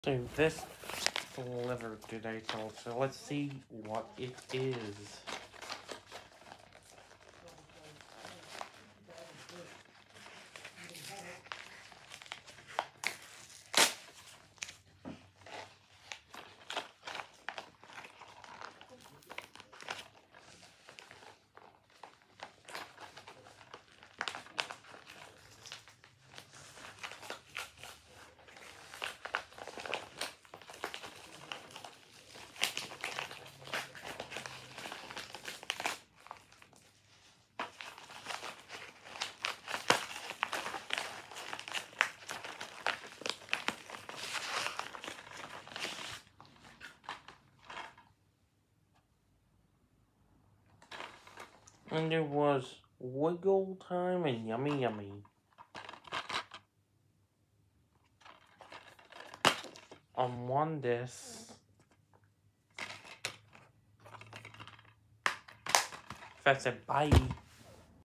So this delivered today, so let's see what it is. And there was Wiggle Time and Yummy Yummy. On one disc. That's it, bye.